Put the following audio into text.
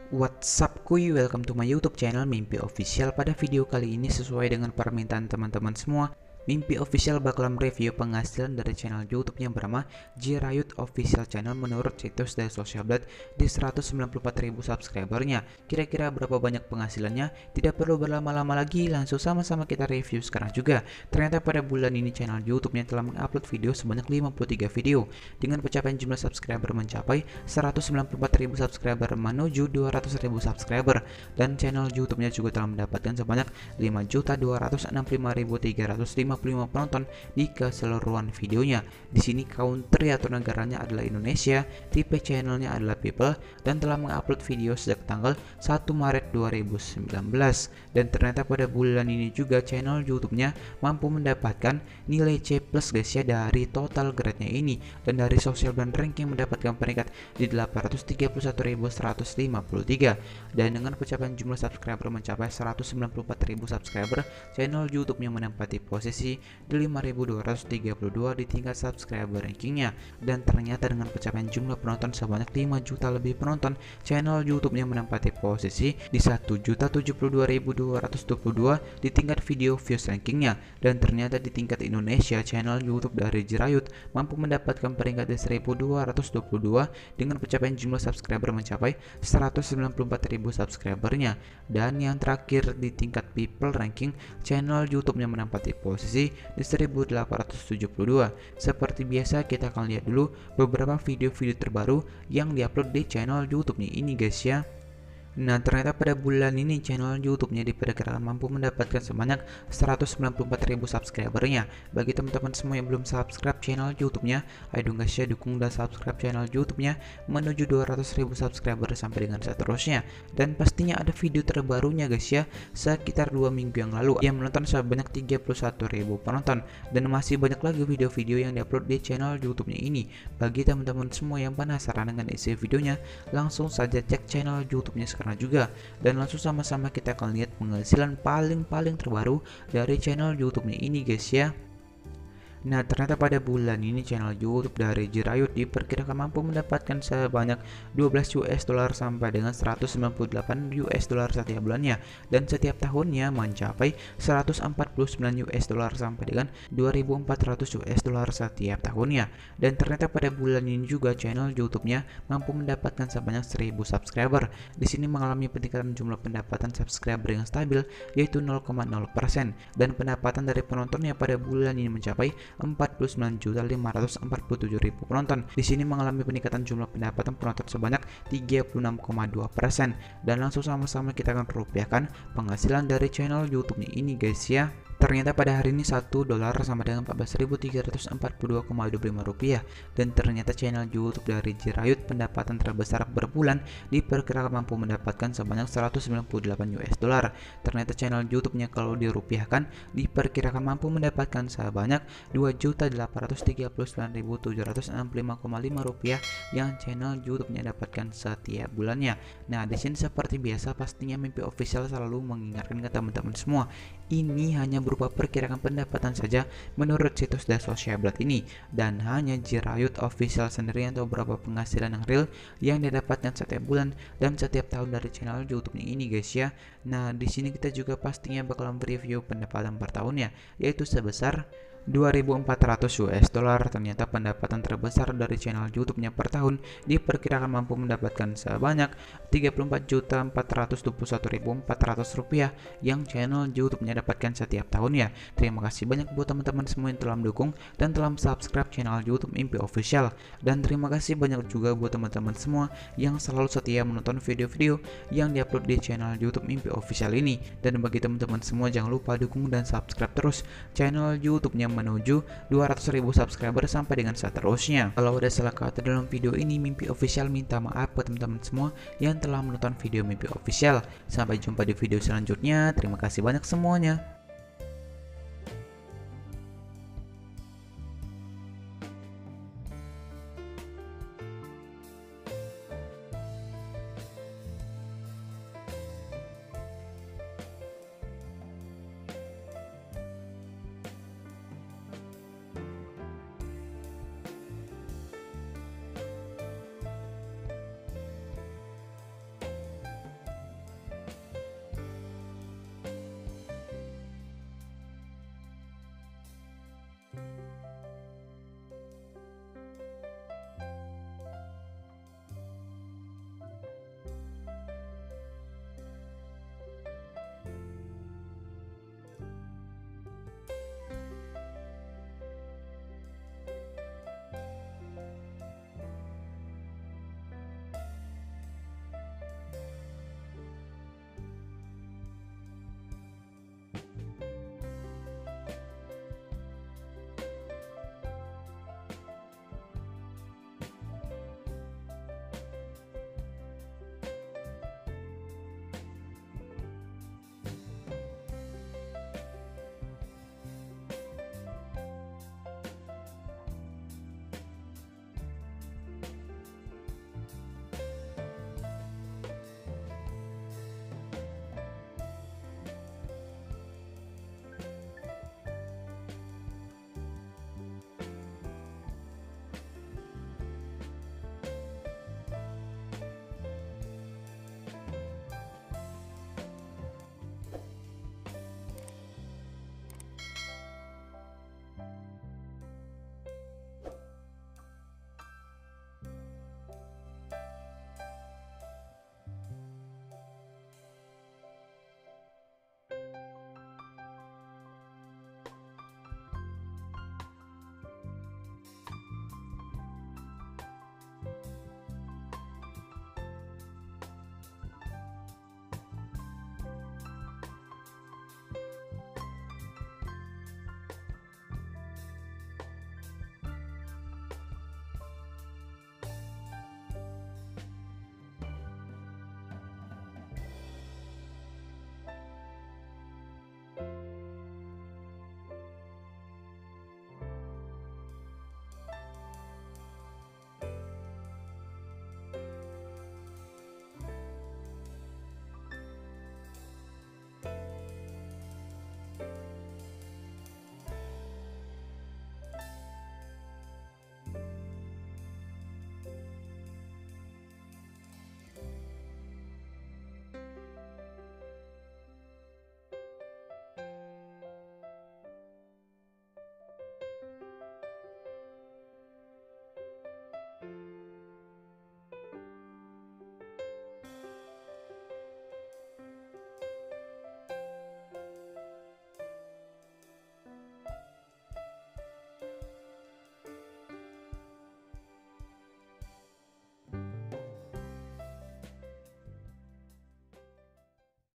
What's up kuy, welcome to my YouTube channel Mimpi Official. Pada video kali ini sesuai dengan permintaan teman-teman semua, Mimpi Official bakalan review penghasilan dari channel YouTube yang bernama Jirayut Official Channel menurut situs dari Social Blade di 194.000 subscribernya. Kira-kira berapa banyak penghasilannya? Tidak perlu berlama-lama lagi, langsung sama-sama kita review sekarang juga. Ternyata pada bulan ini channel YouTube-nya telah mengupload video sebanyak 53 video dengan pencapaian jumlah subscriber mencapai 194.000 subscriber menuju 200.000 subscriber, dan channel YouTube-nya juga telah mendapatkan sebanyak 5.265.355 penonton di keseluruhan videonya. Di sini country atau negaranya adalah Indonesia, tipe channelnya adalah People, dan telah mengupload video sejak tanggal 1 Maret 2019. Dan ternyata pada bulan ini juga channel YouTube-nya mampu mendapatkan nilai C+ guys ya dari total grade-nya ini, dan dari social dan ranking mendapatkan peringkat di 831.153. Dan dengan pencapaian jumlah subscriber mencapai 194.000 subscriber, channel YouTube-nya menempati posisi di 5.232 di tingkat subscriber rankingnya. Dan ternyata dengan pencapaian jumlah penonton sebanyak 5 juta lebih penonton, channel YouTube-nya menempati posisi di 1.072.222 di tingkat video views rankingnya. Dan ternyata di tingkat Indonesia, channel YouTube dari Jirayut mampu mendapatkan peringkat di 1.222 dengan pencapaian jumlah subscriber mencapai 194.000 subscribernya. Dan yang terakhir di tingkat People ranking, channel YouTube-nya menempati posisi di 1872. Seperti biasa kita akan lihat dulu beberapa video-video terbaru yang diupload di channel YouTube-nya ini guys ya. Nah, ternyata pada bulan ini channel YouTube-nya diperkirakan mampu mendapatkan sebanyak 194.000 subscribernya. Bagi teman-teman semua yang belum subscribe channel YouTube-nya, ayo dong guys ya, dukung dan subscribe channel YouTube-nya menuju 200.000 subscriber sampai dengan seterusnya. Dan pastinya ada video terbarunya guys ya, sekitar 2 minggu yang lalu yang menonton sebanyak 31.000 penonton, dan masih banyak lagi video-video yang diupload di channel YouTube-nya ini. Bagi teman-teman semua yang penasaran dengan isi videonya, langsung saja cek channel YouTube-nya sekarang juga, dan langsung sama-sama kita akan lihat penghasilan paling terbaru dari channel YouTube-nya ini guys ya. Nah, ternyata pada bulan ini channel YouTube dari Jirayut diperkirakan mampu mendapatkan sebanyak 12 US dollar sampai dengan 198 US dollar setiap bulannya, dan setiap tahunnya mencapai 149 US dollar sampai dengan 2.400 US dollar setiap tahunnya. Dan ternyata pada bulan ini juga channel YouTube-nya mampu mendapatkan sebanyak 1.000 subscriber. Di sini mengalami peningkatan jumlah pendapatan subscriber yang stabil yaitu 0,0%, dan pendapatan dari penontonnya pada bulan ini mencapai 49.547.000 penonton. Di sini mengalami peningkatan jumlah pendapatan penonton sebanyak 36,2%. Dan langsung sama-sama kita akan rupiahkan penghasilan dari channel YouTube-nya ini guys ya. Ternyata pada hari ini 1 dolar sama dengan 14.342,25 rupiah. Dan ternyata channel YouTube dari Jirayut pendapatan terbesar per bulan diperkirakan mampu mendapatkan sebanyak 198 US dollar. Ternyata channel YouTube-nya kalau dirupiahkan diperkirakan mampu mendapatkan sebanyak 2.839.765,5 rupiah yang channel YouTube-nya dapatkan setiap bulannya. Nah, di sini seperti biasa pastinya Mimpi Official selalu mengingatkan ke teman-teman semua, ini hanya berupa perkiraan pendapatan saja menurut situs The Social Blade ini, dan hanya Jirayut Official sendiri yang tahu berapa penghasilan yang real yang didapatkan setiap bulan dan setiap tahun dari channel YouTube ini guys ya. Nah, di sini kita juga pastinya bakalan review pendapatan per tahunnya yaitu sebesar 2.400 US dollar. Ternyata pendapatan terbesar dari channel YouTube-nya per tahun diperkirakan mampu mendapatkan sebanyak 34.421.400 rupiah yang channel YouTube-nya dapatkan setiap tahunnya. Terima kasih banyak buat teman-teman semua yang telah mendukung dan telah subscribe channel YouTube Mimpi Official, dan terima kasih banyak juga buat teman-teman semua yang selalu setia menonton video-video yang diupload di channel YouTube Mimpi Official ini. Dan bagi teman-teman semua jangan lupa dukung dan subscribe terus channel YouTube-nya menuju 200.000 subscriber sampai dengan seterusnya. Kalau ada salah kata dalam video ini, Mimpi Official minta maaf buat teman-teman semua yang telah menonton video Mimpi Official. Sampai jumpa di video selanjutnya. Terima kasih banyak semuanya.